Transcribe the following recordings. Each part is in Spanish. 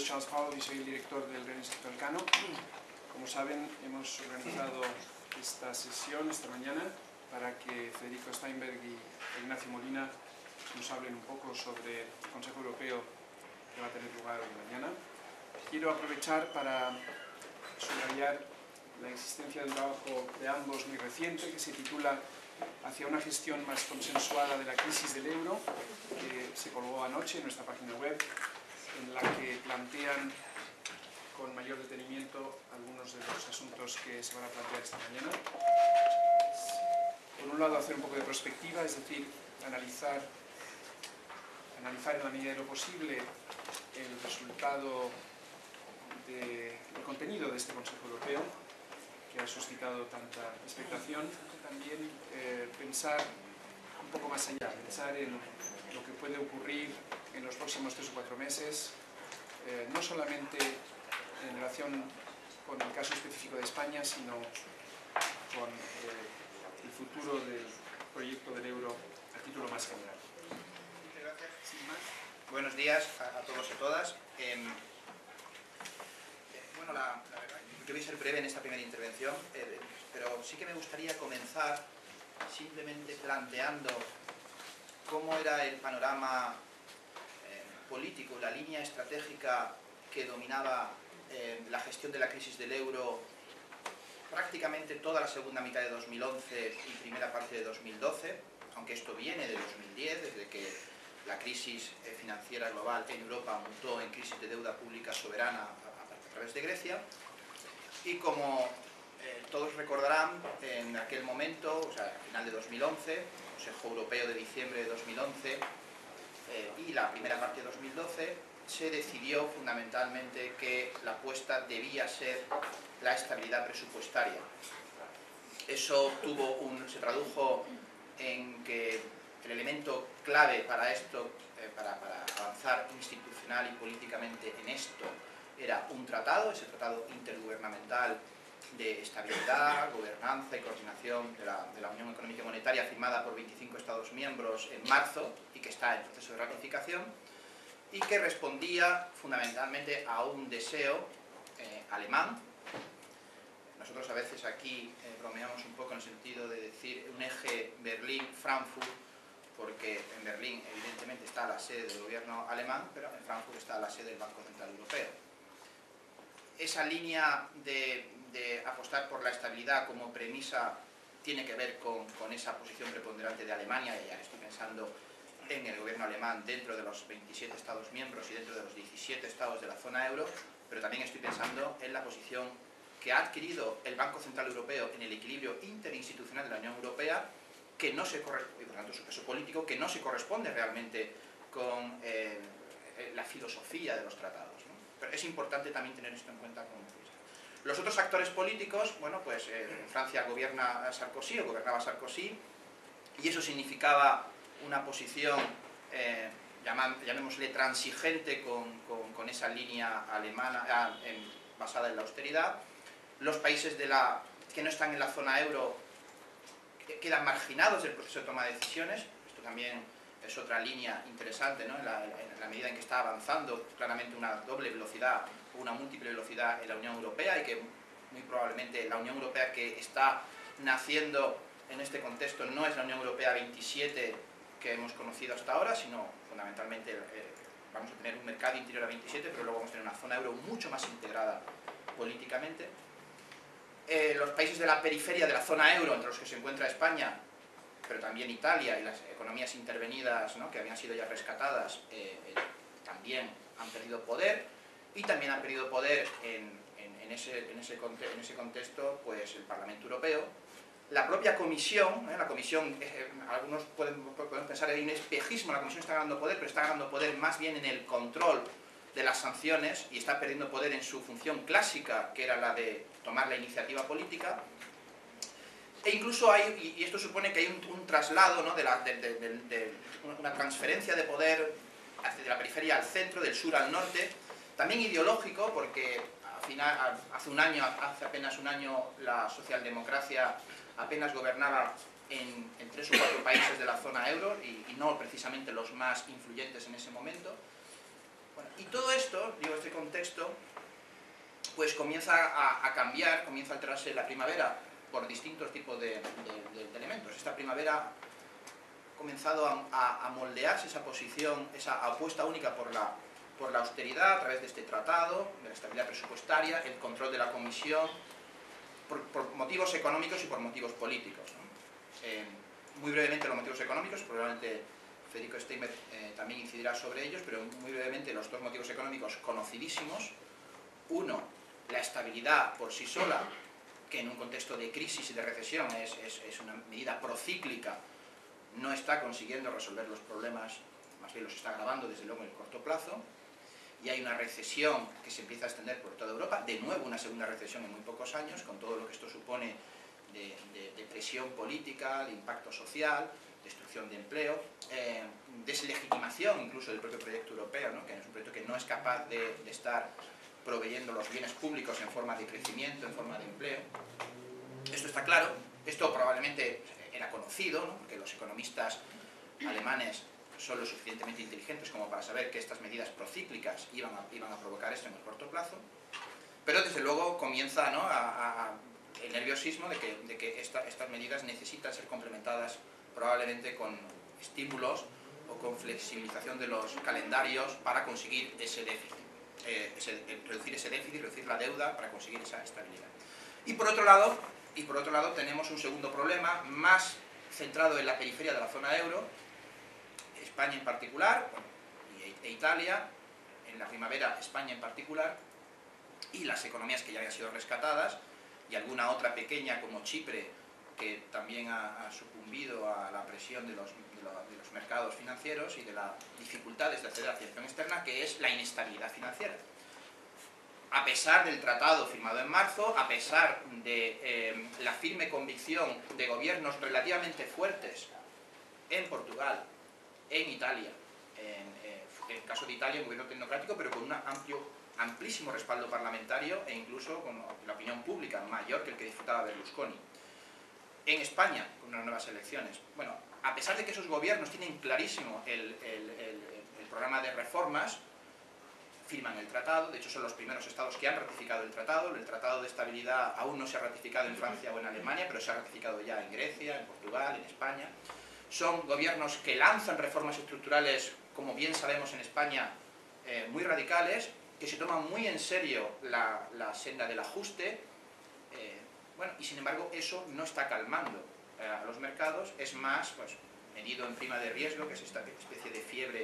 es Charles Powell y soy el director del Real Instituto Elcano. Como saben, hemos organizado esta sesión esta mañana para que Federico Steinberg y Ignacio Molina nos hablen un poco sobre el Consejo Europeo que va a tener lugar hoy mañana. Quiero aprovechar para subrayar la existencia de un trabajo de ambos muy reciente que se titula Hacia una gestión más consensuada de la crisis del euro, que se colgó anoche en nuestra página web, en la que plantean con mayor detenimiento algunos de los asuntos que se van a plantear esta mañana. Por un lado, hacer un poco de prospectiva, es decir, analizar en la medida de lo posible el resultado del contenido de este Consejo Europeo, que ha suscitado tanta expectación. También pensar un poco más allá, pensar en lo que puede ocurrir en los próximos 3 o 4 meses, no solamente en relación con el caso específico de España, sino con el futuro del proyecto del euro a título más general. Muchas gracias. Sin más. Buenos días a todos y a todas. Bueno, la verdad, yo voy a ser breve en esta primera intervención, pero sí que me gustaría comenzar simplemente planteando cómo era el panorama político, la línea estratégica que dominaba la gestión de la crisis del euro prácticamente toda la segunda mitad de 2011 y primera parte de 2012, aunque esto viene de 2010, desde que la crisis financiera global en Europa mutó en crisis de deuda pública soberana a través de Grecia. Y como todos recordarán, en aquel momento, o sea, a final de 2011, Consejo Europeo de diciembre de 2011 y la primera parte de 2012, se decidió fundamentalmente que la apuesta debía ser la estabilidad presupuestaria. Eso se tradujo en que el elemento clave para esto, para avanzar institucional y políticamente en esto, era un tratado, ese tratado intergubernamental de estabilidad, gobernanza y coordinación de la Unión Económica y Monetaria, firmada por 25 Estados miembros en marzo y que está en proceso de ratificación, y que respondía fundamentalmente a un deseo alemán. Nosotros a veces aquí bromeamos un poco en el sentido de decir un eje Berlín-Frankfurt, porque en Berlín evidentemente está la sede del gobierno alemán, pero en Frankfurt está la sede del Banco Central Europeo. Esa línea de apostar por la estabilidad como premisa tiene que ver con esa posición preponderante de Alemania, y ya estoy pensando en el gobierno alemán dentro de los 27 Estados miembros y dentro de los 17 Estados de la zona euro, pero también estoy pensando en la posición que ha adquirido el Banco Central Europeo en el equilibrio interinstitucional de la Unión Europea, que no se y por tanto su peso político, que no se corresponde realmente con la filosofía de los tratados, ¿no? Pero es importante también tener esto en cuenta como prisa. Los otros actores políticos, bueno, pues en Francia gobernaba Sarkozy, y eso significaba una posición, llamémosle transigente con esa línea alemana basada en la austeridad. Los países que no están en la zona euro quedan marginados del proceso de toma de decisiones. Esto también es otra línea interesante, ¿no? En la medida en que está avanzando claramente una doble velocidad o una múltiple velocidad en la Unión Europea, y que muy probablemente la Unión Europea que está naciendo en este contexto no es la Unión Europea 27 que hemos conocido hasta ahora, sino fundamentalmente vamos a tener un mercado interior a 27, pero luego vamos a tener una zona euro mucho más integrada políticamente. Los países de la periferia de la zona euro, entre los que se encuentra España, pero también Italia y las economías intervenidas, ¿no?, que habían sido ya rescatadas, también han perdido poder, y también han perdido poder en ese contexto pues el Parlamento Europeo. La propia Comisión, algunos pueden pensar que hay un espejismo, la Comisión está ganando poder, pero está ganando poder más bien en el control de las sanciones, y está perdiendo poder en su función clásica, que era la de tomar la iniciativa política. E incluso hay, y esto supone que hay un traslado, ¿no?, una transferencia de poder de la periferia al centro, del sur al norte, también ideológico, porque hace apenas un año la socialdemocracia apenas gobernaba en 3 o 4 países de la zona euro, y no precisamente los más influyentes en ese momento. Bueno, y todo esto, digo, este contexto, pues comienza a cambiar, comienza a alterarse la primavera por distintos tipos de elementos. Esta primavera ha comenzado a moldearse esa posición, esa apuesta única por la austeridad a través de este tratado, de la estabilidad presupuestaria, el control de la Comisión, por motivos económicos y por motivos políticos, ¿no? Muy brevemente los motivos económicos, probablemente Federico Steinberg también incidirá sobre ellos, pero muy brevemente los dos motivos económicos conocidísimos. Uno, la estabilidad por sí sola, que en un contexto de crisis y de recesión es una medida procíclica, no está consiguiendo resolver los problemas, más bien los está agravando desde luego en el corto plazo, y hay una recesión que se empieza a extender por toda Europa, de nuevo una segunda recesión en muy pocos años, con todo lo que esto supone de presión política, de impacto social, destrucción de empleo, deslegitimación incluso del propio proyecto europeo, ¿no? Que es un proyecto que no es capaz de estar proveyendo los bienes públicos en forma de crecimiento, en forma de empleo. Esto está claro, esto probablemente era conocido, ¿no? Porque los economistas alemanes son lo suficientemente inteligentes como para saber que estas medidas procíclicas iban a provocar esto en el corto plazo, pero desde luego comienza, ¿no? El nerviosismo de que estas medidas necesitan ser complementadas probablemente con estímulos o con flexibilización de los calendarios para conseguir ese déficit. Reducir ese déficit, reducir la deuda para conseguir esa estabilidad. Y por otro lado tenemos un segundo problema más centrado en la periferia de la zona euro, España en particular, e Italia, en la primavera España en particular, y las economías que ya habían sido rescatadas, y alguna otra pequeña como Chipre, que también ha sucumbido a la presión de los mercados financieros y de las dificultades de acceder a la financiación externa, que es la inestabilidad financiera. A pesar del tratado firmado en marzo, a pesar de la firme convicción de gobiernos relativamente fuertes en Portugal, en Italia, en el caso de Italia un gobierno tecnocrático, pero con un amplísimo respaldo parlamentario e incluso con la opinión pública mayor que el que disfrutaba Berlusconi. En España, con unas nuevas elecciones. Bueno, a pesar de que esos gobiernos tienen clarísimo el programa de reformas, firman el tratado, de hecho son los primeros estados que han ratificado el tratado de estabilidad aún no se ha ratificado en Francia o en Alemania, pero se ha ratificado ya en Grecia, en Portugal, en España. Son gobiernos que lanzan reformas estructurales, como bien sabemos en España, muy radicales, que se toman muy en serio la senda del ajuste, bueno, y sin embargo eso no está calmando a los mercados, es más, pues, medido en prima de riesgo, que es esta especie de fiebre,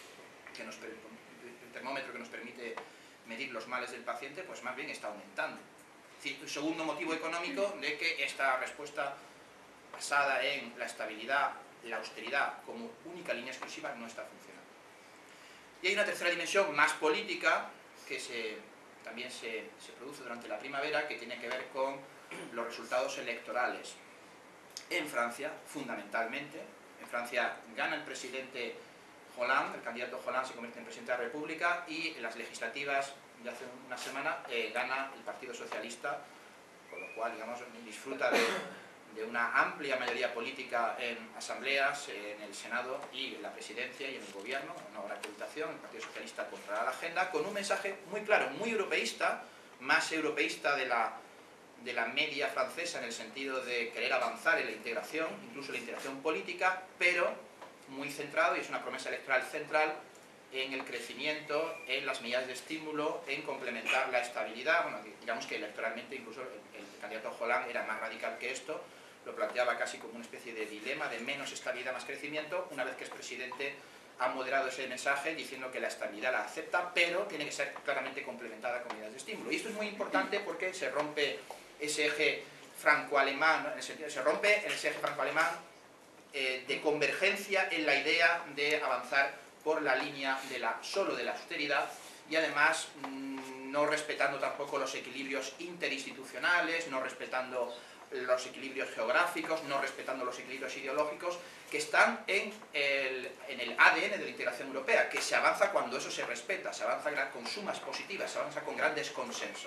el termómetro que nos permite medir los males del paciente, pues más bien está aumentando. Es decir, un segundo motivo económico de que esta respuesta basada en la estabilidad, la austeridad como única línea exclusiva no está funcionando. Y hay una tercera dimensión más política que también se produce durante la primavera, que tiene que ver con los resultados electorales. En Francia, fundamentalmente, en Francia gana el presidente Hollande, el candidato Hollande se convierte en presidente de la República, y en las legislativas de hace una semana gana el Partido Socialista, con lo cual, digamos, disfruta de una amplia mayoría política en asambleas, en el Senado y en la presidencia y en el gobierno, una buena acreditación. El Partido Socialista controla la agenda con un mensaje muy claro, muy europeísta, más europeísta de la media francesa en el sentido de querer avanzar en la integración, incluso la integración política, pero muy centrado, y es una promesa electoral central, en el crecimiento, en las medidas de estímulo, en complementar la estabilidad. Bueno, digamos que electoralmente incluso el candidato Hollande era más radical que esto, lo planteaba casi como una especie de dilema de menos estabilidad, más crecimiento. Una vez que es presidente ha moderado ese mensaje diciendo que la estabilidad la acepta, pero tiene que ser claramente complementada con medidas de estímulo. Y esto es muy importante porque se rompe ese eje franco-alemán, en el sentido, se rompe ese eje franco-alemán de convergencia en la idea de avanzar por la línea solo de la austeridad, y además no respetando tampoco los equilibrios interinstitucionales, no respetando los equilibrios geográficos, no respetando los equilibrios ideológicos que están en el ADN de la integración europea, que se avanza cuando eso se respeta, se avanza con sumas positivas, se avanza con grandes consensos.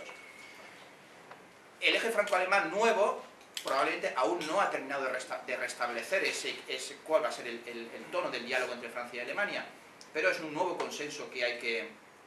El eje franco-alemán nuevo probablemente aún no ha terminado de restablecer cuál va a ser el tono del diálogo entre Francia y Alemania, pero es un nuevo consenso que hay que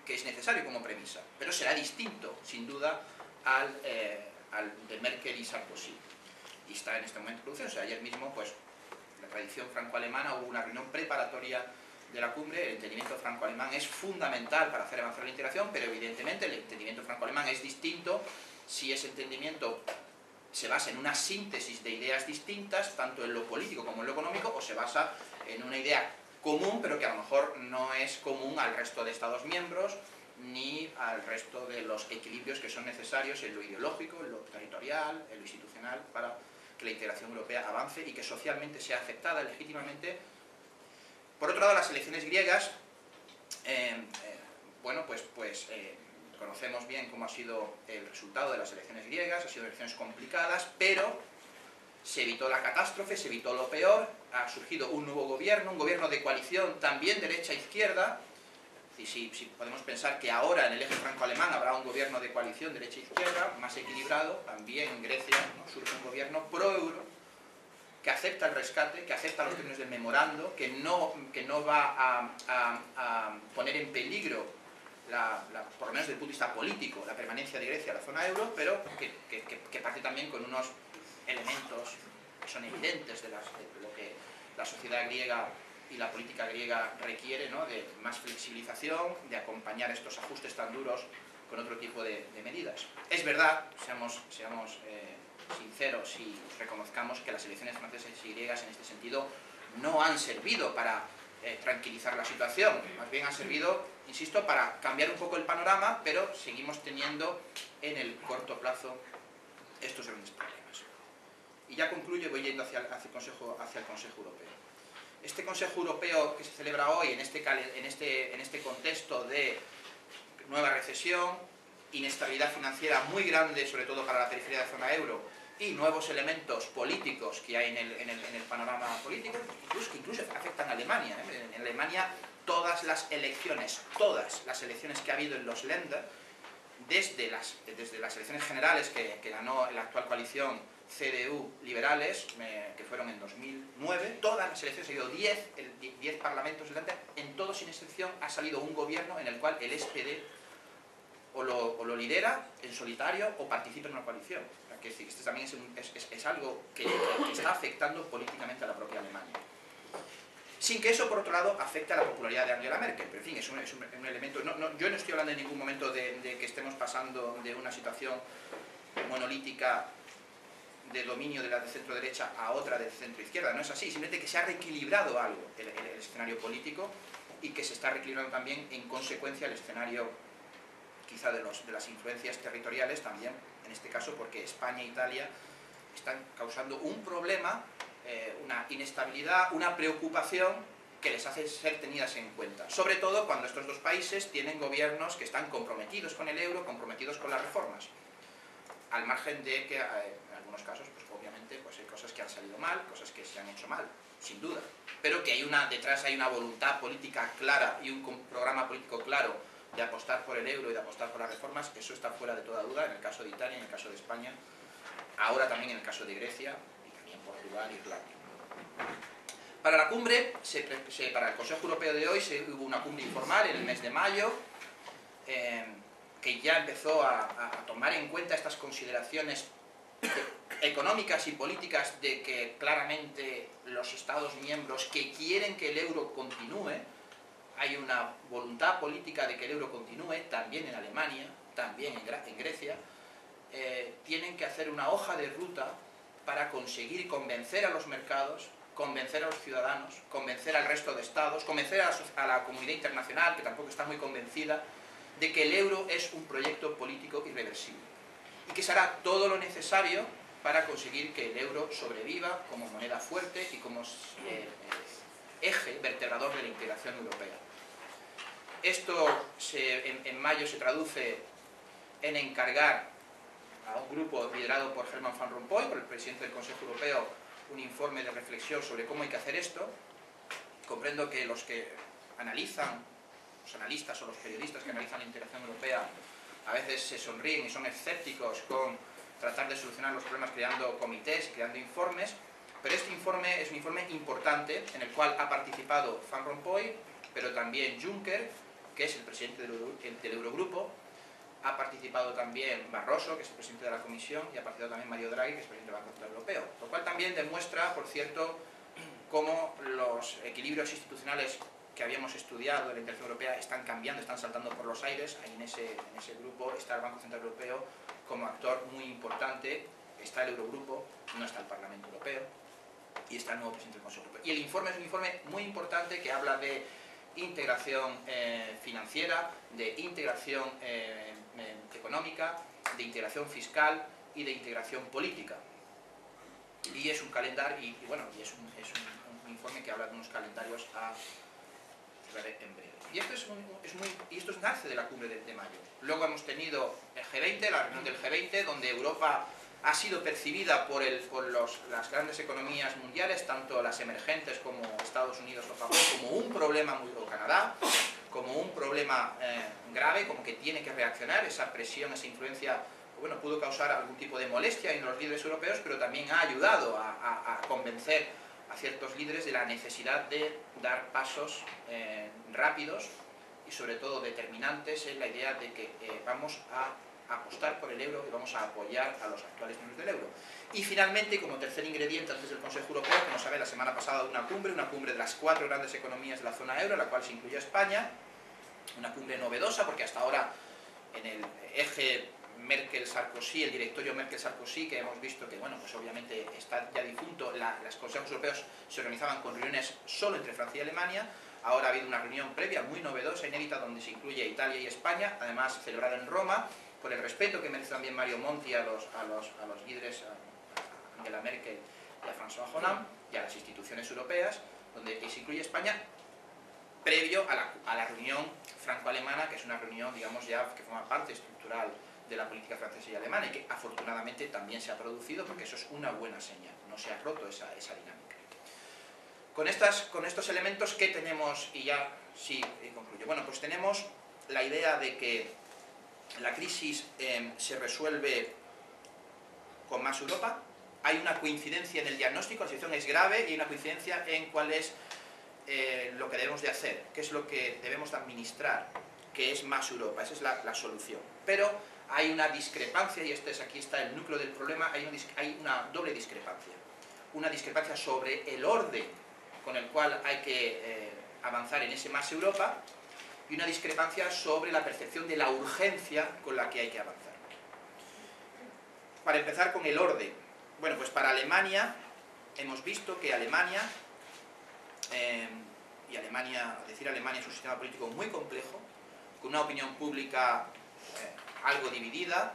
que es necesario como premisa, pero será distinto, sin duda, al de Merkel y Sarkozy. Y está en este momento en producción. O sea, ayer mismo, pues, la tradición franco-alemana, hubo una reunión preparatoria de la cumbre. El entendimiento franco-alemán es fundamental para hacer avanzar la integración, pero evidentemente el entendimiento franco-alemán es distinto si ese entendimiento se basa en una síntesis de ideas distintas, tanto en lo político como en lo económico, o se basa en una idea común, pero que a lo mejor no es común al resto de Estados miembros, ni al resto de los equilibrios que son necesarios en lo ideológico, en lo territorial, en lo institucional, para que la integración europea avance y que socialmente sea aceptada legítimamente. Por otro lado, las elecciones griegas, bueno, pues conocemos bien cómo ha sido el resultado de las elecciones griegas. Han sido elecciones complicadas, pero se evitó la catástrofe, se evitó lo peor. Ha surgido un nuevo gobierno, un gobierno de coalición también derecha-izquierda. Y si podemos pensar que ahora en el eje franco-alemán habrá un gobierno de coalición derecha-izquierda más equilibrado, también en Grecia, ¿no?, surge un gobierno pro-euro que acepta el rescate, que acepta los términos del memorando, que no va a poner en peligro, por lo menos desde el punto de vista político, la permanencia de Grecia en la zona euro, pero que parte también con unos elementos que son evidentes de lo que la sociedad griega y la política griega requiere, ¿no?, de más flexibilización, de acompañar estos ajustes tan duros con otro tipo de medidas. Es verdad, seamos sinceros y reconozcamos que las elecciones francesas y griegas en este sentido no han servido para tranquilizar la situación, más bien han servido, insisto, para cambiar un poco el panorama, pero seguimos teniendo en el corto plazo estos grandes problemas. Y ya concluyo, voy yendo hacia el Consejo Europeo. Este Consejo Europeo que se celebra hoy en este contexto de nueva recesión, inestabilidad financiera muy grande, sobre todo para la periferia de la zona euro, y nuevos elementos políticos que hay en el panorama político, que incluso afectan a Alemania. En Alemania todas las elecciones que ha habido en los Länder, desde las elecciones generales que ganó la actual coalición CDU liberales, que fueron en 2009, todas las elecciones, ha habido 10 parlamentos, en todos sin excepción ha salido un gobierno en el cual el SPD o lo lidera en solitario o participa en una coalición. Que esto también es algo que está afectando políticamente a la propia Alemania. Sin que eso, por otro lado, afecte a la popularidad de Angela Merkel. Pero, en fin, es un elemento... yo no estoy hablando en ningún momento de que estemos pasando de una situación monolítica de dominio de la de centro-derecha a otra de centro-izquierda. No es así, simplemente que se ha reequilibrado algo el escenario político y que se está reequilibrando también en consecuencia el escenario quizá de las influencias territoriales también, en este caso porque España e Italia están causando un problema, una inestabilidad, una preocupación que les hace ser tenidas en cuenta. Sobre todo cuando estos dos países tienen gobiernos que están comprometidos con el euro, comprometidos con las reformas. Al margen de que en algunos casos, pues obviamente, pues hay cosas que han salido mal, cosas que se han hecho mal, sin duda. Pero que detrás hay una voluntad política clara y un programa político claro de apostar por el euro y de apostar por las reformas, eso está fuera de toda duda en el caso de Italia, en el caso de España, ahora también en el caso de Grecia y también Portugal y Irlanda. Para la cumbre, para el Consejo Europeo de hoy, hubo una cumbre informal en el mes de mayo, que ya empezó a tomar en cuenta estas consideraciones económicas y políticas de que claramente los Estados miembros que quieren que el euro continúe, hay una voluntad política de que el euro continúe, también en Alemania, también en Grecia, tienen que hacer una hoja de ruta para conseguir convencer a los mercados, convencer a los ciudadanos, convencer al resto de estados, convencer a la comunidad internacional, que tampoco está muy convencida, de que el euro es un proyecto político irreversible y que se hará todo lo necesario para conseguir que el euro sobreviva como moneda fuerte y como eje vertebrador de la integración europea. Esto en mayo se traduce en encargar a un grupo liderado por Herman Van Rompuy, por el presidente del Consejo Europeo, un informe de reflexión sobre cómo hay que hacer esto. Comprendo que los que analizan, los analistas o los periodistas que analizan la integración europea, a veces se sonríen y son escépticos con tratar de solucionar los problemas creando comités, creando informes, pero este informe es un informe importante en el cual ha participado Van Rompuy, pero también Juncker, que es el presidente del Eurogrupo, ha participado también Barroso, que es el presidente de la Comisión, y ha participado también Mario Draghi, que es el presidente del Banco Central Europeo. Lo cual también demuestra, por cierto, cómo los equilibrios institucionales que habíamos estudiado de la integración europea están cambiando, están saltando por los aires. Ahí en ese grupo está el Banco Central Europeo como actor muy importante, está el Eurogrupo, no está el Parlamento Europeo, y está el nuevo presidente del Consejo Europeo. Y el informe es un informe muy importante que habla de integración financiera, de integración económica, de integración fiscal y de integración política. Y es un calendario, y bueno, y es un informe que habla de unos calendarios a ver en breve. Y esto nace de la cumbre de mayo. Luego hemos tenido el G20, la reunión del G20, donde Europa ha sido percibida por las grandes economías mundiales, tanto las emergentes como Estados Unidos o Japón, como un problema o Canadá, como un problema grave, como que tiene que reaccionar. Esa presión, esa influencia, bueno, pudo causar algún tipo de molestia en los líderes europeos, pero también ha ayudado a convencer a ciertos líderes de la necesidad de dar pasos rápidos y sobre todo determinantes en la idea de que vamos a apostar por el euro y vamos a apoyar a los actuales miembros del euro. Y finalmente, como tercer ingrediente antes del Consejo Europeo, como sabe, la semana pasada una cumbre de las 4 grandes economías de la zona euro, en la cual se incluye España, una cumbre novedosa porque hasta ahora en el eje Merkel-Sarkozy, el directorio Merkel-Sarkozy, que hemos visto que, bueno, pues obviamente está ya difunto, los consejos europeos se organizaban con reuniones solo entre Francia y Alemania. Ahora ha habido una reunión previa muy novedosa, inédita, donde se incluye Italia y España, además celebrada en Roma, por el respeto que merece también Mario Monti a los líderes, a Angela Merkel y a François Hollande, y a las instituciones europeas, donde se incluye España, previo a la reunión franco-alemana, que es una reunión, digamos, ya que forma parte estructural de la política francesa y alemana, y que afortunadamente también se ha producido, porque eso es una buena señal, no se ha roto esa dinámica. Con estos elementos, ¿qué tenemos? Y ya sí concluyo. Bueno, pues tenemos la idea de que la crisis se resuelve con más Europa. Hay una coincidencia en el diagnóstico, la situación es grave, y hay una coincidencia en cuál es lo que debemos de hacer, qué es lo que debemos de administrar, que es más Europa. Esa es la solución. Pero hay una discrepancia, y aquí está el núcleo del problema, hay una doble discrepancia. Una discrepancia sobre el orden con el cual hay que avanzar en ese más Europa, y una discrepancia sobre la percepción de la urgencia con la que hay que avanzar. Para empezar con el orden, bueno, pues para Alemania hemos visto que Alemania, decir Alemania es un sistema político muy complejo, con una opinión pública algo dividida,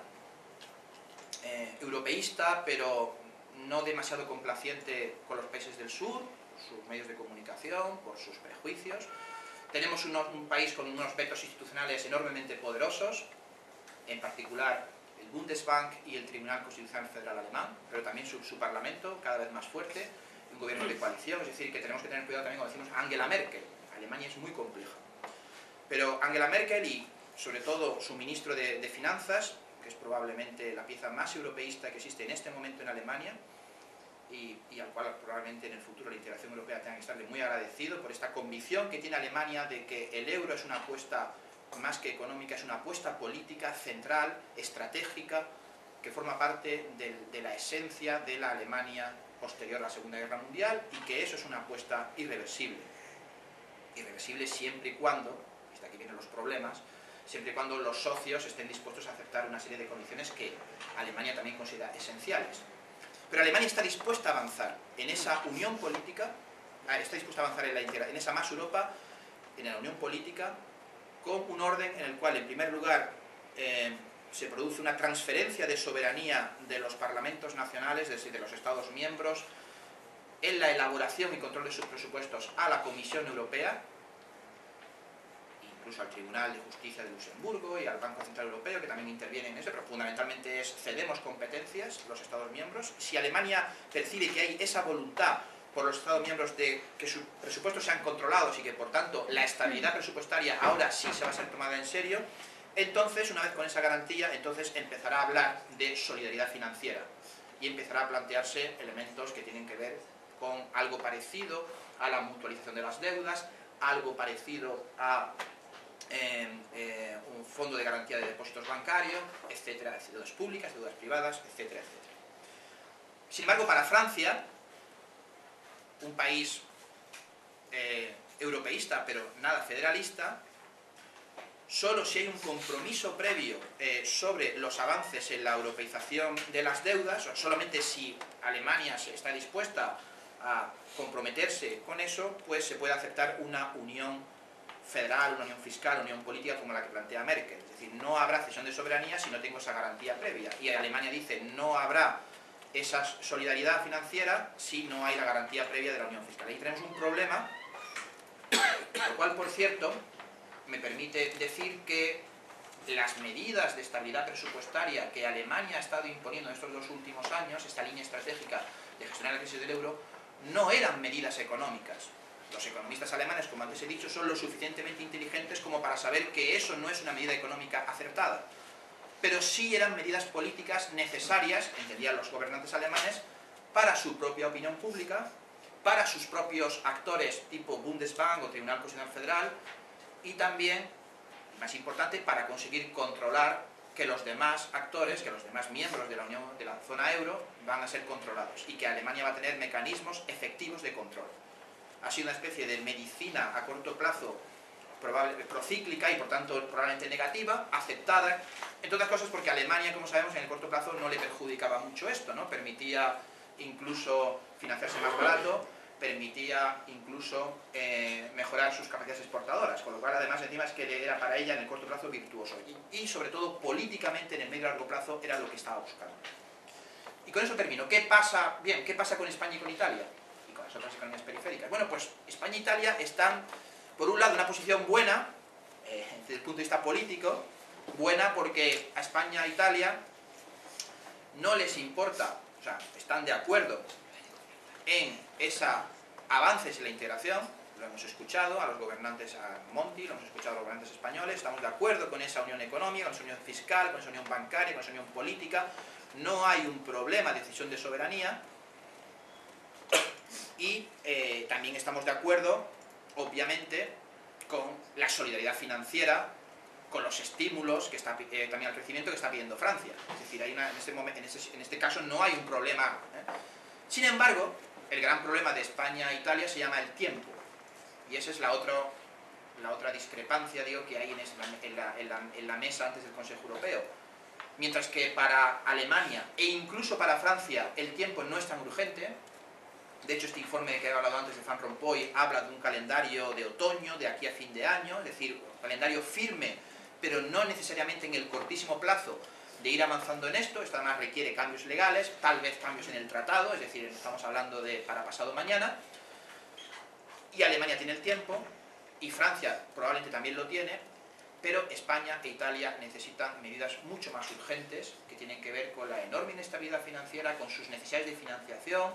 europeísta, pero no demasiado complaciente con los países del sur, por sus medios de comunicación, por sus prejuicios. Tenemos un país con unos vetos institucionales enormemente poderosos, en particular el Bundesbank y el Tribunal Constitucional Federal Alemán, pero también su parlamento, cada vez más fuerte, un gobierno de coalición, es decir, que tenemos que tener cuidado también cuando decimos Angela Merkel. Alemania es muy compleja. Pero Angela Merkel y, sobre todo, su ministro de Finanzas, que es probablemente la pieza más europeísta que existe en este momento en Alemania, y al cual probablemente en el futuro la integración europea tenga que estarle muy agradecido por esta convicción que tiene Alemania de que el euro es una apuesta más que económica, es una apuesta política, central, estratégica, que forma parte de la esencia de la Alemania posterior a la Segunda Guerra Mundial, y que eso es una apuesta irreversible. Irreversible siempre y cuando, hasta aquí vienen los problemas, siempre y cuando los socios estén dispuestos a aceptar una serie de condiciones que Alemania también considera esenciales. Pero Alemania está dispuesta a avanzar en esa unión política, está dispuesta a avanzar en esa más Europa, en la unión política, con un orden en el cual, en primer lugar, se produce una transferencia de soberanía de los parlamentos nacionales, es decir, de los Estados miembros, en la elaboración y control de sus presupuestos a la Comisión Europea, incluso al Tribunal de Justicia de Luxemburgo y al Banco Central Europeo, que también intervienen en eso, pero fundamentalmente cedemos competencias los Estados miembros. Si Alemania percibe que hay esa voluntad por los Estados miembros de que sus presupuestos sean controlados y que, por tanto, la estabilidad presupuestaria ahora sí se va a ser tomada en serio, entonces, una vez con esa garantía, entonces empezará a hablar de solidaridad financiera y empezará a plantearse elementos que tienen que ver con algo parecido a la mutualización de las deudas, algo parecido a un fondo de garantía de depósitos bancarios, etcétera, deudas públicas, deudas privadas, etcétera, etcétera. Sin embargo, para Francia, un país europeísta, pero nada federalista, solo si hay un compromiso previo sobre los avances en la europeización de las deudas, o solamente si Alemania está dispuesta a comprometerse con eso, pues se puede aceptar una unión federal, una unión fiscal, una unión política como la que plantea Merkel. Es decir, no habrá cesión de soberanía si no tengo esa garantía previa. Y Alemania dice, no habrá esa solidaridad financiera si no hay la garantía previa de la unión fiscal. Ahí tenemos un problema, lo cual, por cierto, me permite decir que las medidas de estabilidad presupuestaria que Alemania ha estado imponiendo en estos 2 últimos años, esta línea estratégica de gestionar la crisis del euro, no eran medidas económicas. Los economistas alemanes, como antes he dicho, son lo suficientemente inteligentes como para saber que eso no es una medida económica acertada. Pero sí eran medidas políticas necesarias, entendían los gobernantes alemanes, para su propia opinión pública, para sus propios actores tipo Bundesbank o Tribunal Constitucional Federal, y también, más importante, para conseguir controlar que los demás actores, que los demás miembros de la Unión, de la zona euro, van a ser controlados y que Alemania va a tener mecanismos efectivos de control. Ha sido una especie de medicina a corto plazo procíclica y por tanto probablemente negativa, aceptada, entre otras cosas porque Alemania, como sabemos, en el corto plazo no le perjudicaba mucho esto, ¿no? Permitía incluso financiarse más barato, permitía incluso mejorar sus capacidades exportadoras, con lo cual además encima es que era para ella en el corto plazo virtuoso y sobre todo políticamente en el medio y largo plazo era lo que estaba buscando. Y con eso termino. ¿Qué pasa? Bien, ¿qué pasa con España y con Italia? Y con las otras economías periféricas. Bueno, pues España e Italia están, por un lado, en una posición buena, desde el punto de vista político, buena porque a España e Italia no les importa, o sea, están de acuerdo en esos avances en la integración, lo hemos escuchado a los gobernantes, a Monti, lo hemos escuchado a los gobernantes españoles, estamos de acuerdo con esa unión económica, con esa unión fiscal, con esa unión bancaria, con esa unión política, no hay un problema de decisión de soberanía, y también estamos de acuerdo, obviamente, con la solidaridad financiera, con los estímulos que está, también al crecimiento que está pidiendo Francia. Es decir, hay en este caso no hay un problema. Sin embargo, el gran problema de España e Italia se llama el tiempo. Y esa es la otra discrepancia, digo, que hay en la mesa antes del Consejo Europeo. Mientras que para Alemania e incluso para Francia el tiempo no es tan urgente. De hecho, este informe que he hablado antes de Van Rompuy habla de un calendario de otoño, de aquí a fin de año, es decir, un calendario firme, pero no necesariamente en el cortísimo plazo de ir avanzando en esto. Esto además requiere cambios legales, tal vez cambios en el tratado, es decir, estamos hablando de para pasado mañana. Y Alemania tiene el tiempo, y Francia probablemente también lo tiene, pero España e Italia necesitan medidas mucho más urgentes que tienen que ver con la enorme inestabilidad financiera, con sus necesidades de financiación,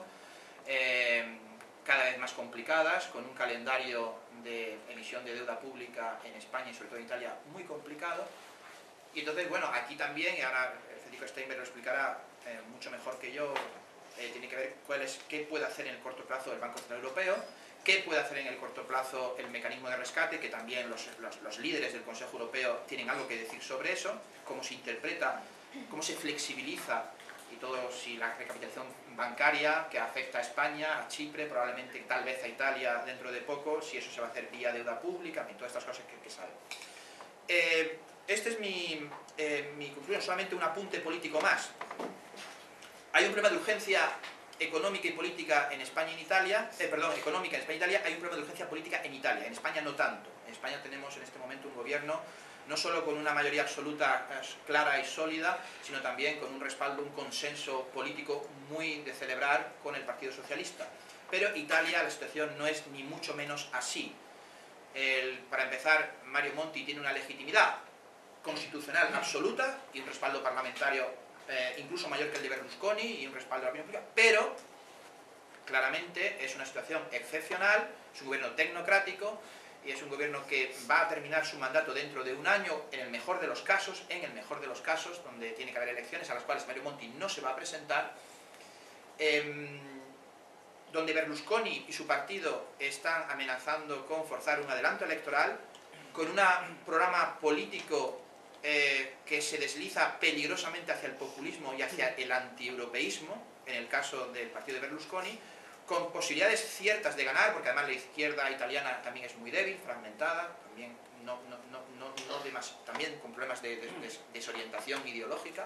cada vez más complicadas, con un calendario de emisión de deuda pública en España y sobre todo en Italia muy complicado. Y entonces, bueno, aquí también, y ahora Federico Steinberg lo explicará mucho mejor que yo, tiene que ver qué puede hacer en el corto plazo el Banco Central Europeo, qué puede hacer en el corto plazo el mecanismo de rescate, que también los líderes del Consejo Europeo tienen algo que decir sobre eso, cómo se interpreta, cómo se flexibiliza y todo, si la recapitalización bancaria que afecta a España, a Chipre, probablemente tal vez a Italia dentro de poco, si eso se va a hacer vía deuda pública, y todas estas cosas que saben. Este es mi conclusión, solamente un apunte político más. Hay un problema de urgencia económica y política en España y en Italia, económica en España y Italia, hay un problema de urgencia política en Italia, en España no tanto. En España tenemos en este momento un gobierno no solo con una mayoría absoluta clara y sólida, sino también con un respaldo, un consenso político muy de celebrar con el Partido Socialista. Pero Italia, la situación no es ni mucho menos así. Para empezar, Mario Monti tiene una legitimidad constitucional absoluta y un respaldo parlamentario incluso mayor que el de Berlusconi y un respaldo de la opinión pública, pero claramente es una situación excepcional, es un gobierno tecnocrático y es un gobierno que va a terminar su mandato dentro de un año, en el mejor de los casos, donde tiene que haber elecciones a las cuales Mario Monti no se va a presentar, donde Berlusconi y su partido están amenazando con forzar un adelanto electoral, con un programa político que se desliza peligrosamente hacia el populismo y hacia el antieuropeísmo, en el caso del partido de Berlusconi, con posibilidades ciertas de ganar, porque además la izquierda italiana también es muy débil, fragmentada, también, también con problemas de desorientación ideológica.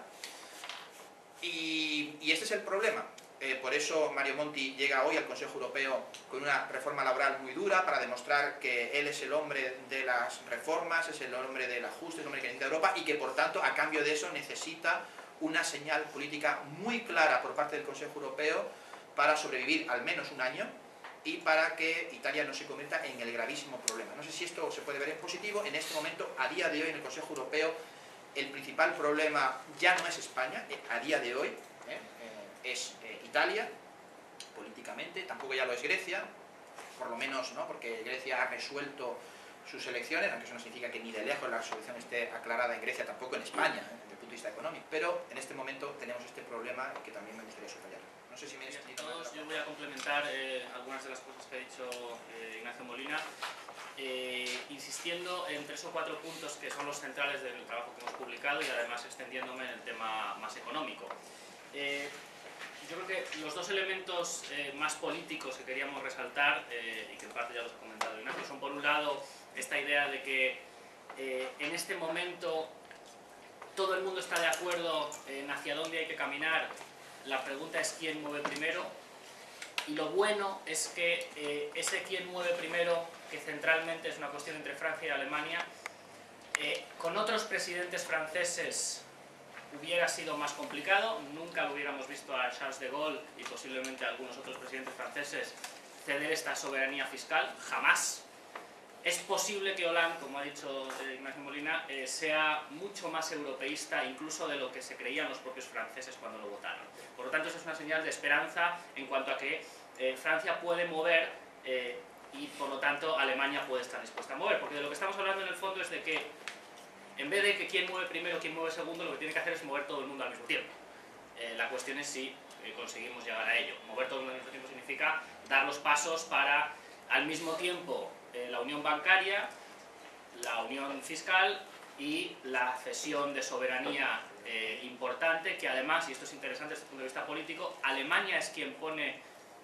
Y este es el problema. Por eso Mario Monti llega hoy al Consejo Europeo con una reforma laboral muy dura para demostrar que él es el hombre de las reformas, es el hombre del ajuste, es el hombre que necesita Europa y que por tanto a cambio de eso necesita una señal política muy clara por parte del Consejo Europeo para sobrevivir al menos un año y para que Italia no se convierta en el gravísimo problema. No sé si esto se puede ver en positivo. En este momento, a día de hoy en el Consejo Europeo, el principal problema ya no es España, a día de hoy es Italia, políticamente, tampoco ya lo es Grecia, por lo menos, ¿no? Porque Grecia ha resuelto sus elecciones, aunque eso no significa que ni de lejos la resolución esté aclarada en Grecia, tampoco en España, desde el punto de vista económico, pero en este momento tenemos este problema que también me gustaría subrayar. No sé si me he explicado. Yo voy a complementar algunas de las cosas que ha dicho Ignacio Molina, insistiendo en 3 o 4 puntos que son los centrales del trabajo que hemos publicado y además extendiéndome en el tema más económico. Yo creo que los dos elementos más políticos que queríamos resaltar, y que en parte ya los ha comentado Ignacio, son por un lado esta idea de que en este momento todo el mundo está de acuerdo en hacia dónde hay que caminar. La pregunta es quién mueve primero, y lo bueno es que ese quién mueve primero, que centralmente es una cuestión entre Francia y Alemania, con otros presidentes franceses hubiera sido más complicado. Nunca lo hubiéramos visto a Charles de Gaulle y posiblemente a algunos otros presidentes franceses ceder esta soberanía fiscal, jamás. Es posible que Hollande, como ha dicho Ignacio Molina, sea mucho más europeísta incluso de lo que se creían los propios franceses cuando lo votaron. Por lo tanto, eso es una señal de esperanza en cuanto a que Francia puede mover y por lo tanto Alemania puede estar dispuesta a mover, porque de lo que estamos hablando en el fondo es de que en vez de que quién mueve primero, quién mueve segundo, lo que tiene que hacer es mover todo el mundo al mismo tiempo. La cuestión es si conseguimos llegar a ello. Mover todo el mundo al mismo tiempo significa dar los pasos para, al mismo tiempo, la unión bancaria, la unión fiscal y la cesión de soberanía importante, que además, y esto es interesante desde el punto de vista político, Alemania es quien pone,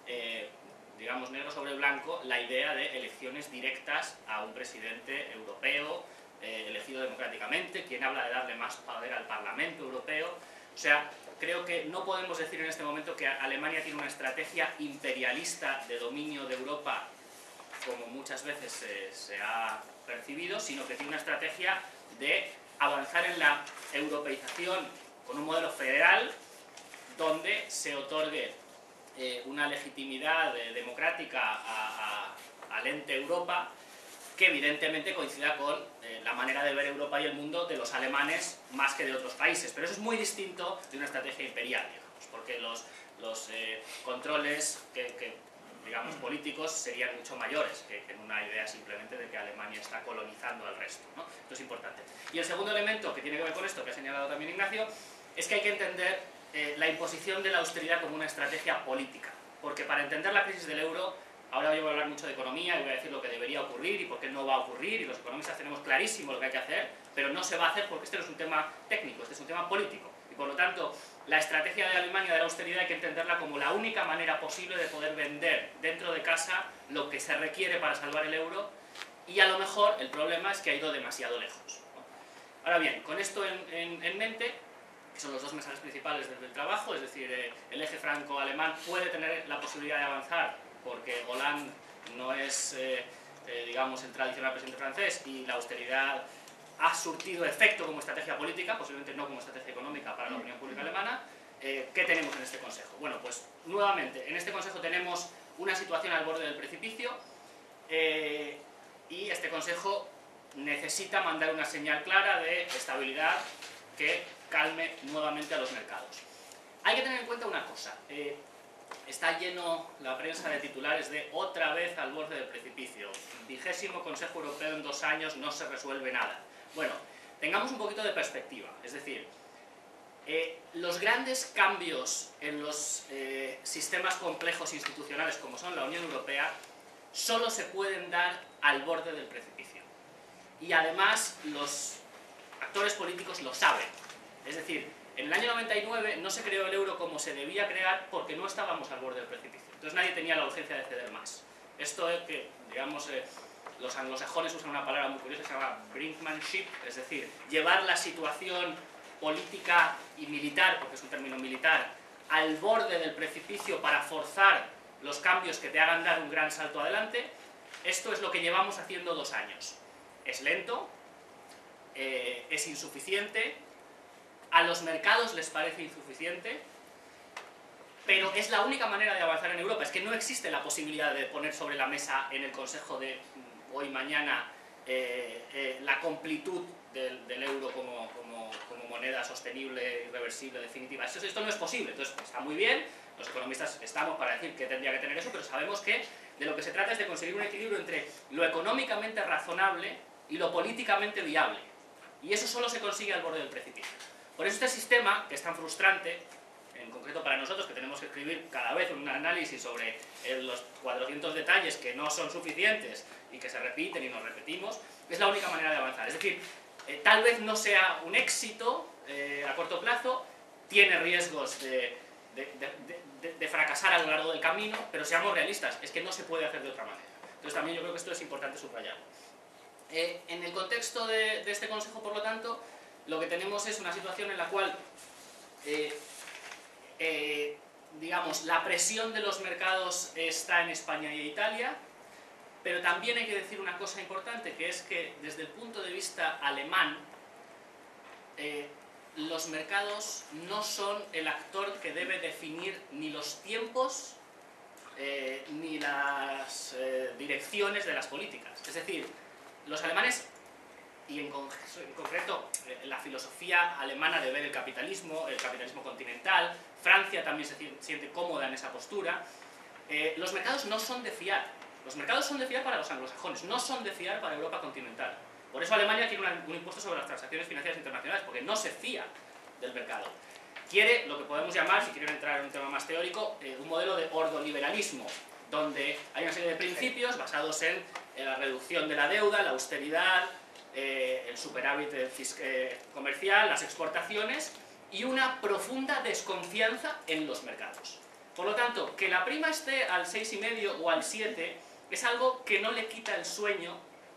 digamos, negro sobre blanco la idea de elecciones directas a un presidente europeo, elegido democráticamente, quien habla de darle más poder al Parlamento Europeo. O sea, creo que no podemos decir en este momento que Alemania tiene una estrategia imperialista de dominio de Europa, como muchas veces se ha percibido, sino que tiene una estrategia de avanzar en la europeización con un modelo federal donde se otorgue una legitimidad democrática al ente Europa, que evidentemente coincida con la manera de ver Europa y el mundo de los alemanes más que de otros países. Pero eso es muy distinto de una estrategia imperial, digamos, porque los controles digamos, políticos serían mucho mayores que en una idea simplemente de que Alemania está colonizando al resto, ¿no? Esto es importante. Y el segundo elemento que tiene que ver con esto, que ha señalado también Ignacio, es que hay que entender la imposición de la austeridad como una estrategia política. Porque para entender la crisis del euro, ahora yo voy a hablar mucho de economía y voy a decir lo que debería ocurrir y por qué no va a ocurrir, y los economistas tenemos clarísimo lo que hay que hacer, pero no se va a hacer porque este no es un tema técnico, este es un tema político. Y por lo tanto, la estrategia de Alemania de la austeridad hay que entenderla como la única manera posible de poder vender dentro de casa lo que se requiere para salvar el euro, y a lo mejor el problema es que ha ido demasiado lejos, ¿no? Ahora bien, con esto en mente, que son los dos mensajes principales del trabajo, es decir, el eje franco-alemán puede tener la posibilidad de avanzar porque Hollande no es, digamos, el tradicional presidente francés y la austeridad ha surtido efecto como estrategia política, posiblemente no como estrategia económica para la opinión pública alemana. ¿Qué tenemos en este Consejo? Bueno, pues nuevamente, en este Consejo tenemos una situación al borde del precipicio y este Consejo necesita mandar una señal clara de estabilidad que calme nuevamente a los mercados. Hay que tener en cuenta una cosa. Está lleno la prensa de titulares de otra vez al borde del precipicio, 20º Consejo Europeo en 2 años, no se resuelve nada. Bueno, tengamos un poquito de perspectiva, es decir, los grandes cambios en los sistemas complejos institucionales como son la Unión Europea solo se pueden dar al borde del precipicio. y además los actores políticos lo saben. Es decir, en el año 99 no se creó el euro como se debía crear porque no estábamos al borde del precipicio. Entonces nadie tenía la urgencia de ceder más. Esto es que, digamos, los anglosajones usan una palabra muy curiosa que se llama brinkmanship, es decir, llevar la situación política y militar, porque es un término militar, al borde del precipicio para forzar los cambios que te hagan dar un gran salto adelante. Esto es lo que llevamos haciendo 2 años. Es lento, es insuficiente, a los mercados les parece insuficiente, pero es la única manera de avanzar en Europa. Es que no existe la posibilidad de poner sobre la mesa en el Consejo de hoy mañana la completud del euro como moneda sostenible, irreversible, definitiva. Esto no es posible. Entonces está muy bien, los economistas estamos para decir que tendría que tener eso, pero sabemos que de lo que se trata es de conseguir un equilibrio entre lo económicamente razonable y lo políticamente viable. Y eso solo se consigue al borde del precipicio. Por eso este sistema, que es tan frustrante, en concreto para nosotros, que tenemos que escribir cada vez un análisis sobre los 400 detalles que no son suficientes y que se repiten y nos repetimos, es la única manera de avanzar. Es decir, tal vez no sea un éxito a corto plazo, tiene riesgos de fracasar a lo largo del camino, pero seamos realistas, es que no se puede hacer de otra manera. Entonces también yo creo que esto es importante subrayarlo. En el contexto de este consejo, por lo tanto, lo que tenemos es una situación en la cual digamos, la presión de los mercados está en España y en Italia, pero también hay que decir una cosa importante, que es que desde el punto de vista alemán, los mercados no son el actor que debe definir ni los tiempos ni las direcciones de las políticas. Es decir, los alemanes, y en concreto la filosofía alemana de ver el capitalismo continental, Francia también se siente cómoda en esa postura, los mercados no son de fiar. Los mercados son de fiar para los anglosajones, no son de fiar para Europa continental. Por eso Alemania quiere un impuesto sobre las transacciones financieras internacionales, porque no se fía del mercado. Quiere lo que podemos llamar, si quieren entrar en un tema más teórico, un modelo de ordoliberalismo, donde hay una serie de principios basados en la reducción de la deuda, la austeridad, el superávit comercial, las exportaciones y una profunda desconfianza en los mercados. Por lo tanto, que la prima esté al 6,5 o al 7 es algo que no le quita el sueño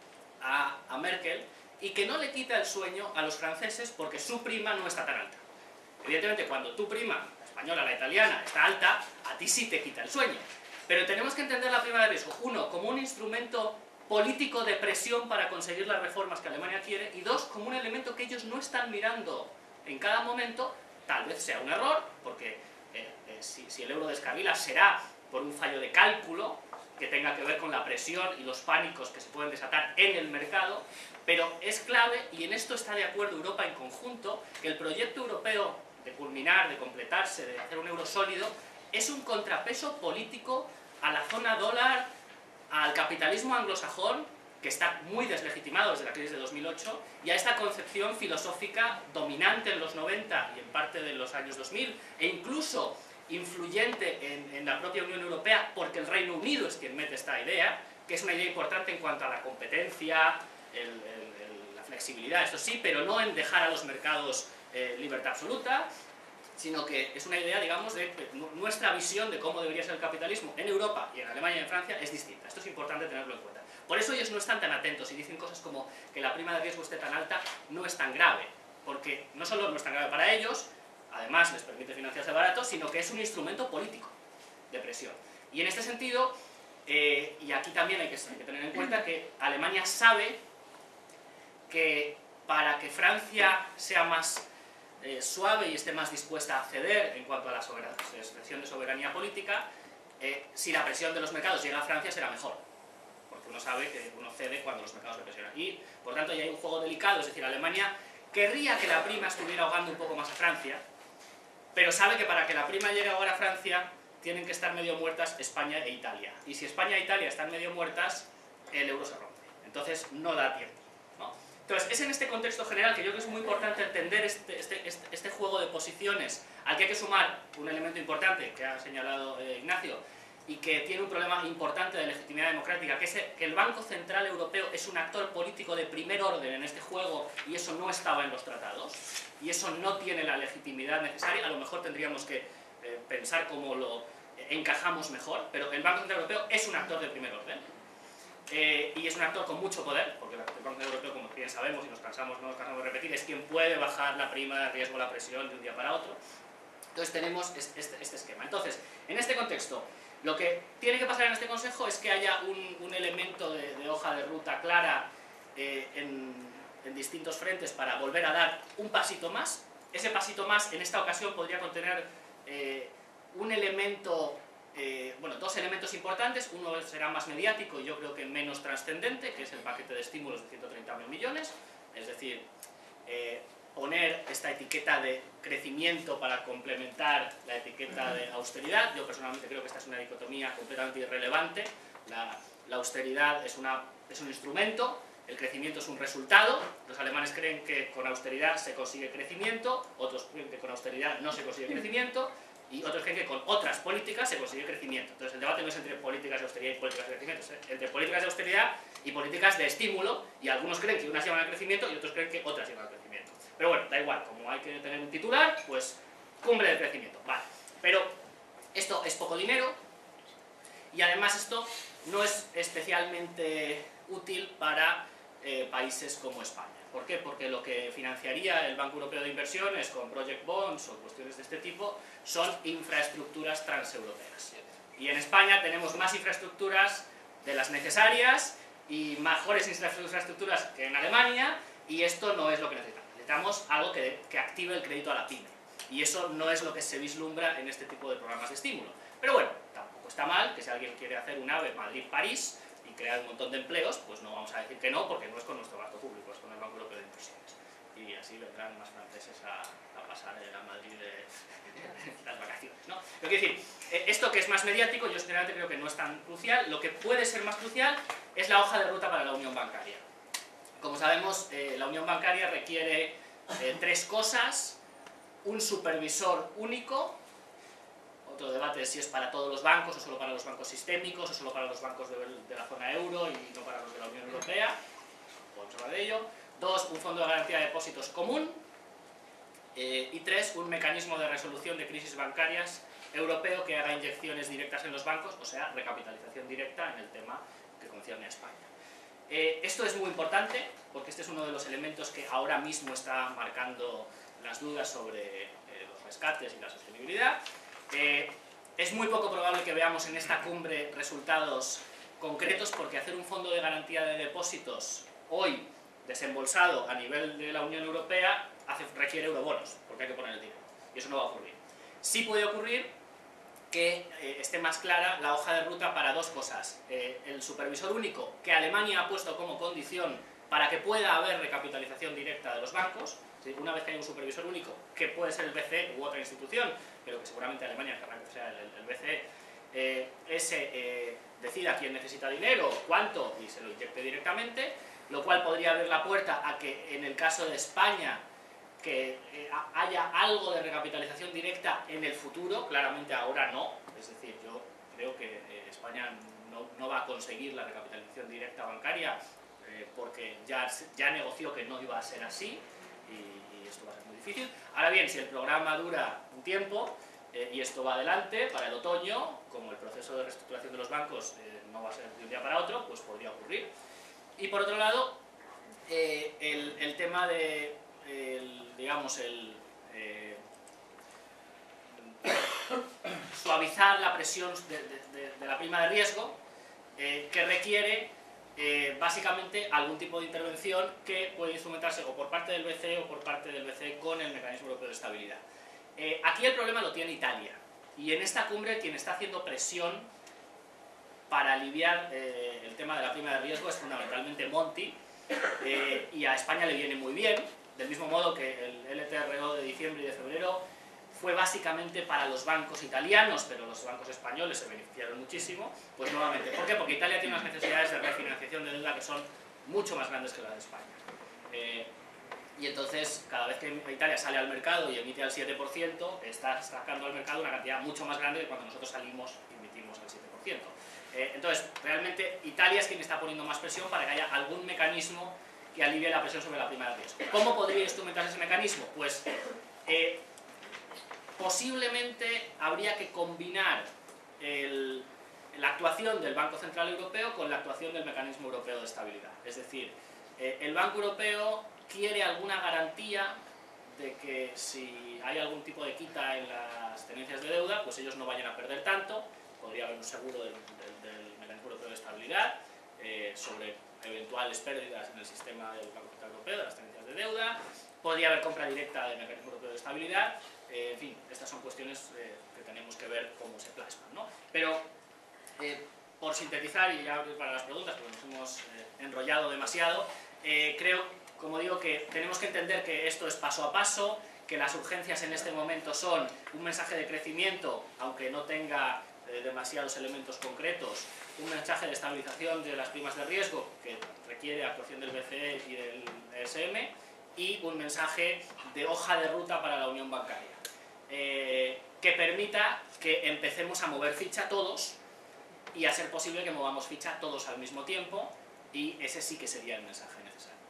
a Merkel y que no le quita el sueño a los franceses porque su prima no está tan alta. Evidentemente, cuando tu prima, la española, la italiana, está alta, a ti sí te quita el sueño. Pero tenemos que entender la prima de riesgo, uno, como un instrumento político de presión para conseguir las reformas que Alemania quiere, y dos, como un elemento que ellos no están mirando en cada momento. Tal vez sea un error, porque si el euro descarrila será por un fallo de cálculo que tenga que ver con la presión y los pánicos que se pueden desatar en el mercado, pero es clave, y en esto está de acuerdo Europa en conjunto, que el proyecto europeo de culminar, de completarse, de hacer un euro sólido, es un contrapeso político a la zona dólar, al capitalismo anglosajón, que está muy deslegitimado desde la crisis de 2008, y a esta concepción filosófica dominante en los 90 y en parte de los años 2000, e incluso influyente en la propia Unión Europea, porque el Reino Unido es quien mete esta idea, que es una idea importante en cuanto a la competencia, la flexibilidad, esto sí, pero no en dejar a los mercados libertad absoluta, sino que es una idea, digamos, de nuestra visión de cómo debería ser el capitalismo en Europa y en Alemania y en Francia es distinta. Esto es importante tenerlo en cuenta. Por eso ellos no están tan atentos y dicen cosas como que la prima de riesgo esté tan alta no es tan grave, porque no solo no es tan grave para ellos, además les permite financiarse barato, sino que es un instrumento político de presión. Y en este sentido, y aquí también hay que tener en cuenta que Alemania sabe que para que Francia sea más suave y esté más dispuesta a ceder en cuanto a la expresión de soberanía política, si la presión de los mercados llega a Francia será mejor, porque uno sabe que uno cede cuando los mercados le presionan. Y por tanto ya hay un juego delicado, es decir, Alemania querría que la prima estuviera ahogando un poco más a Francia, pero sabe que para que la prima llegue ahora a Francia tienen que estar medio muertas España e Italia, y si España e Italia están medio muertas, el euro se rompe, entonces no da tiempo, ¿no? Entonces, es en este contexto general que yo creo que es muy importante entender este juego de posiciones, al que hay que sumar un elemento importante que ha señalado Ignacio, y que tiene un problema importante de legitimidad democrática, que es que el Banco Central Europeo es un actor político de primer orden en este juego y eso no estaba en los tratados y eso no tiene la legitimidad necesaria. A lo mejor tendríamos que pensar cómo lo encajamos mejor, pero el Banco Central Europeo es un actor de primer orden y es un actor con mucho poder, porque el Banco Central Europeo, como bien sabemos y no nos cansamos de repetir, es quien puede bajar la prima de riesgo, la presión de un día para otro. Entonces tenemos este esquema. Entonces, en este contexto, lo que tiene que pasar en este Consejo es que haya un elemento de hoja de ruta clara en distintos frentes para volver a dar un pasito más. Ese pasito más, en esta ocasión, podría contener un elemento, bueno, dos elementos importantes. Uno será más mediático y yo creo que menos trascendente, que es el paquete de estímulos de 130.000 millones. Es decir, poner esta etiqueta de crecimiento para complementar la etiqueta de austeridad. Yo personalmente creo que esta es una dicotomía completamente irrelevante. La austeridad es un instrumento, el crecimiento es un resultado. Los alemanes creen que con austeridad se consigue crecimiento, otros creen que con austeridad no se consigue crecimiento, y otros creen que con otras políticas se consigue crecimiento. Entonces el debate no es entre políticas de austeridad y políticas de crecimiento, es entre políticas de austeridad y políticas de estímulo, y algunos creen que unas llevan al crecimiento y otros creen que otras llevan al crecimiento. Pero bueno, da igual, como hay que tener un titular, pues cumbre del crecimiento, vale. Pero esto es poco dinero y además esto no es especialmente útil para países como España. ¿Por qué? Porque lo que financiaría el Banco Europeo de Inversiones con project bonds o cuestiones de este tipo son infraestructuras transeuropeas. Y en España tenemos más infraestructuras de las necesarias y mejores infraestructuras que en Alemania, y esto no es lo que necesitamos. Necesitamos algo que active el crédito a la pyme, y eso no es lo que se vislumbra en este tipo de programas de estímulo. Pero bueno, tampoco está mal que si alguien quiere hacer un AVE Madrid-París y crear un montón de empleos, pues no vamos a decir que no, porque no es con nuestro gasto público, es con el Banco Europeo de Inversiones. Y así vendrán más franceses a pasar a Madrid de las vacaciones, ¿no? Pero quiero decir, esto que es más mediático, yo sinceramente creo que no es tan crucial. Lo que puede ser más crucial es la hoja de ruta para la unión bancaria. Como sabemos, la unión bancaria requiere tres cosas: un supervisor único. Otro debate es si es para todos los bancos o solo para los bancos sistémicos o solo para los bancos de la zona euro y no para los de la Unión Europea. Podemos hablar de ello. 2, un fondo de garantía de depósitos común. Y 3, un mecanismo de resolución de crisis bancarias europeo que haga inyecciones directas en los bancos, o sea, recapitalización directa en el tema que concierne a España. Esto es muy importante porque este es uno de los elementos que ahora mismo está marcando las dudas sobre los rescates y la sostenibilidad. Es muy poco probable que veamos en esta cumbre resultados concretos, porque hacer un fondo de garantía de depósitos hoy desembolsado a nivel de la Unión Europea requiere eurobonos, porque hay que poner el dinero, y eso no va a ocurrir. Sí puede ocurrir que esté más clara la hoja de ruta para dos cosas: el supervisor único, que Alemania ha puesto como condición para que pueda haber recapitalización directa de los bancos. Una vez que haya un supervisor único, que puede ser el BCE u otra institución, pero que seguramente Alemania querrá que sea el BCE, ese decida quién necesita dinero, cuánto, y se lo inyecte directamente, lo cual podría abrir la puerta a que en el caso de España que haya algo de recapitalización directa en el futuro. Claramente ahora no, es decir, yo creo que España no va a conseguir la recapitalización directa bancaria porque ya negoció que no iba a ser así, y esto va a ser muy difícil. Ahora bien, si el programa dura un tiempo y esto va adelante para el otoño, como el proceso de reestructuración de los bancos no va a ser de un día para otro, pues podría ocurrir. Y por otro lado, el tema de, suavizar la presión de la prima de riesgo, que requiere básicamente algún tipo de intervención que puede instrumentarse o por parte del BCE o por parte del BCE con el Mecanismo Europeo de Estabilidad. Aquí el problema lo tiene Italia, y en esta cumbre quien está haciendo presión para aliviar el tema de la prima de riesgo es fundamentalmente Monti, y a España le viene muy bien, del mismo modo que el LTRO de diciembre y de febrero fue básicamente para los bancos italianos, pero los bancos españoles se beneficiaron muchísimo. Pues nuevamente, ¿por qué? Porque Italia tiene unas necesidades de refinanciación de deuda que son mucho más grandes que las de España. y entonces cada vez que Italia sale al mercado y emite al 7%, está sacando al mercado una cantidad mucho más grande que cuando nosotros salimos y emitimos al 7%. Entonces, realmente Italia es quien está poniendo más presión para que haya algún mecanismo que alivie la presión sobre la prima de riesgo. ¿Cómo podría instrumentarse ese mecanismo? Pues posiblemente habría que combinar la actuación del Banco Central Europeo con la actuación del Mecanismo Europeo de Estabilidad. Es decir, el Banco Europeo quiere alguna garantía de que si hay algún tipo de quita en las tenencias de deuda, pues ellos no vayan a perder tanto. Podría haber un seguro del Mecanismo Europeo de Estabilidad sobre eventuales pérdidas en el sistema del Banco Central Europeo de las tenencias de deuda. Podría haber compra directa del Mecanismo Europeo de Estabilidad. En fin, estas son cuestiones que tenemos que ver cómo se plasman, ¿no? Pero, por sintetizar, y ya para las preguntas, porque nos hemos enrollado demasiado, creo, como digo, que tenemos que entender que esto es paso a paso, que las urgencias en este momento son un mensaje de crecimiento, aunque no tenga demasiados elementos concretos, un mensaje de estabilización de las primas de riesgo, que requiere actuación del BCE y del ESM, y un mensaje de hoja de ruta para la unión bancaria, que permita que empecemos a mover ficha todos, y a ser posible que movamos ficha todos al mismo tiempo, y ese sí que sería el mensaje necesario.